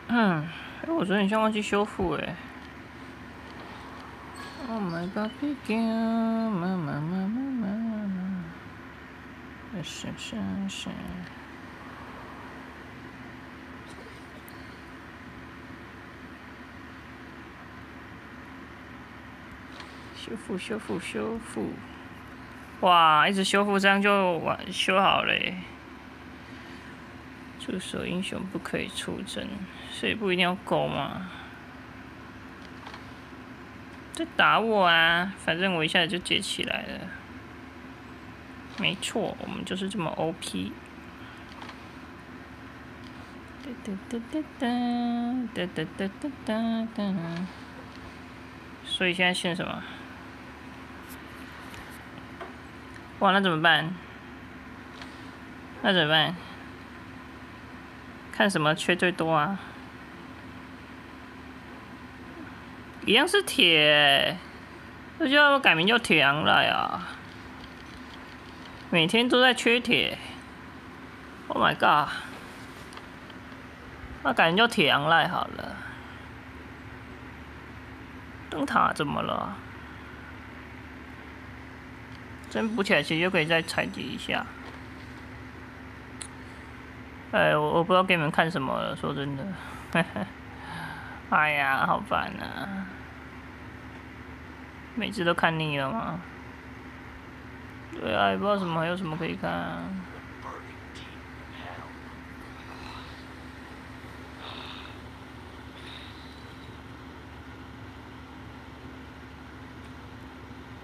我昨天好像忘记修复哎。Oh my baby girl， 妈妈妈妈妈妈，是。修复。哇，一直修复这样就修好了耶。助手英雄不可以出征，所以不一定要狗嘛。在打我啊！反正我一下子就接起来了。没错，我们就是这么 OP。所以现在选什么？哇，那怎么办？看什么缺最多啊？一样是铁，这就要改名叫铁昂赖啊！每天都在缺铁。Oh my god！ 那改名叫铁昂赖好了。灯塔怎么了？真补起来其实就可以再采集一下。我不知道给你们看什么了，说真的。哎呀，好烦啊！每次都看腻了吗？对啊，也不知道还有什么可以看啊。